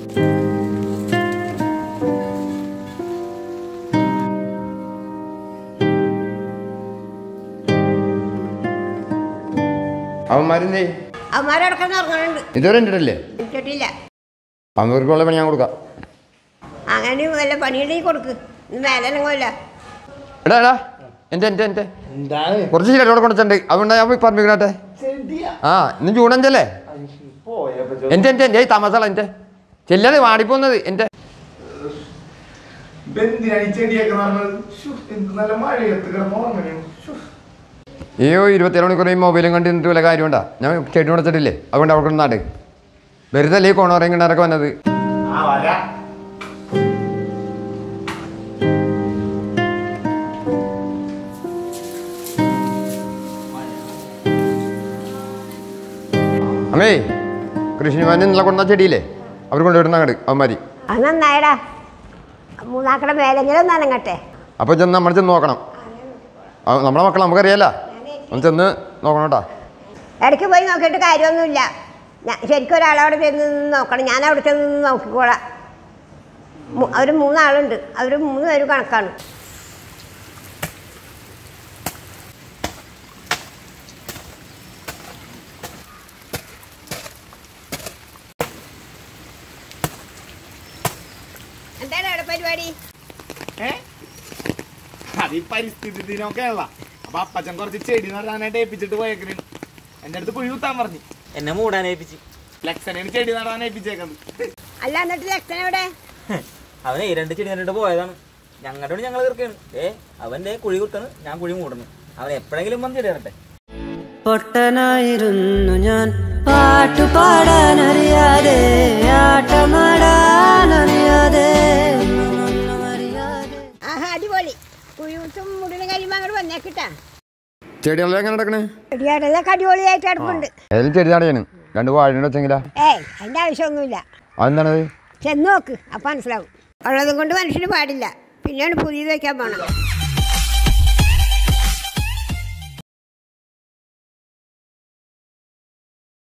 അവന്മാരെന്തേ? ഇതുവരെ ഉണ്ടല്ലേ? അവന്മാർക്കുള്ള പണി ഞാൻ കൊടുക്കാം. അങ്ങനെ വല്ല പണിയുണ്ടെങ്കിൽ കൊടുക്ക്. മേലെങ്കില്ല എടാ എടാ എന്റെ എന്റെ എന്റെ കുറച്ച് ശരിയോടെ കൊണ്ടുണ്ട്. അതുകൊണ്ടാ ഞാൻ പോയി പറഞ്ഞിട്ടെ. ആ ഇന്ന് ജൂൺ 5 അല്ലേ? എന്റെ എന്റെ എന്റെ താമസമുള്ള എന്റെ ചെല്ലാതെ വാടിപ്പോന്നത് എന്റെ. അയ്യോ 27 മണിക്കൂർ ഈ മൊബൈലും കണ്ട് നിന്നിട്ട് വല്ല കാര്യമുണ്ടാ? ഞാൻ ചെടി കൊടുത്തിട്ടില്ലേ? അതുകൊണ്ട് അവിടെ നാട് വെറുതെ അല്ലേ കോണോറയും കിണറൊക്കെ വന്നത്. അമ്മേ കൃഷ്ണമാൻ ഇന്നലെ കൊണ്ട ചെടിയില്ലേ അവർ കൊണ്ടുവരുന്ന അങ്ങോട്ട് അവന്മാരി. അത് നന്നായടാ. മൂന്നാക്കടെ മേലെങ്കിലും നനങ്ങട്ടെ. അപ്പോൾ ചെന്ന് നമ്മൾ ചെന്ന് നോക്കണം. നമ്മളെ മക്കൾ നമുക്കറിയാലോ. ഒന്ന് ചെന്ന് നോക്കണം കേട്ടോ. ഇടയ്ക്ക് പോയി നോക്കിയിട്ട് കാര്യമൊന്നുമില്ല. ശരിക്കും ഒരാളവിടെ ചെന്ന് നോക്കണം. ഞാൻ അവിടെ ചെന്ന് നോക്കിക്കോളാം. അവർ 3 ആളുണ്ട്. അവർ 3 പേരും കണക്കാണ്. എന്താണ് അവിടെ പരിപാടി? അത് ഈ പരിസ്ഥിതി ദിനമൊക്കെയുള്ള. അപ്പൊ അപ്പച്ചൻ കുറച്ച് ചെടി നടാനായിട്ട് ഏൽപ്പിച്ചിട്ട് പോയേക്കണ്. എന്റെ അടുത്ത് കുഴി കുത്താൻ പറഞ്ഞു. എന്നെ മൂടാൻ ഏൽപ്പിച്ച്. ലക്ഷണേന് ചെടി നടാൻ ഏൽപ്പിച്ചേക്കുന്നത്. അല്ല എന്നിട്ട് ലക്ഷണ എവിടെ? അവനെ 2 ചെടി നട്ടിട്ട് പോയതാണ്. ഞങ്ങളുടെ ഞങ്ങൾ തീർക്കാണ്. അവന്റെ കുഴി കുത്തണ്, ഞാൻ കുഴി മൂടുന്നു. അവൻ എപ്പോഴെങ്കിലും വന്ന് ചെടി നട്ടെ. പൊട്ടനായിരുന്നു ഞാൻ, പാട്ടുപാടാനറിയാതെ, ആട്ടമാടാനറിയാതെ. അടിപൊളി. കുഴിച്ചും മുടിനും കഴിയുമ്പോ അങ്ങോട്ട് വന്നേക്കിട്ടാ. ചെടികളെല്ലാം എങ്ങനെ നടക്കണേ? ചെടിയാടലൊക്കെ അടിപൊളിയായിട്ട് അടുപ്പുണ്ട്. ഏതായാലും ചെടി നടാണ് 2 വാഴ വെച്ചെങ്കിലാ. അതിന്റെ ആവശ്യമൊന്നുമില്ല. അതെന്താണത്? ചെന്ന് നോക്ക്, അപ്പൊ മനസ്സിലാവും. ഉള്ളതും കൊണ്ട് മനുഷ്യന് പാടില്ല. പിന്നെയാണ് പുതിയത് വയ്ക്കാൻ പോണം.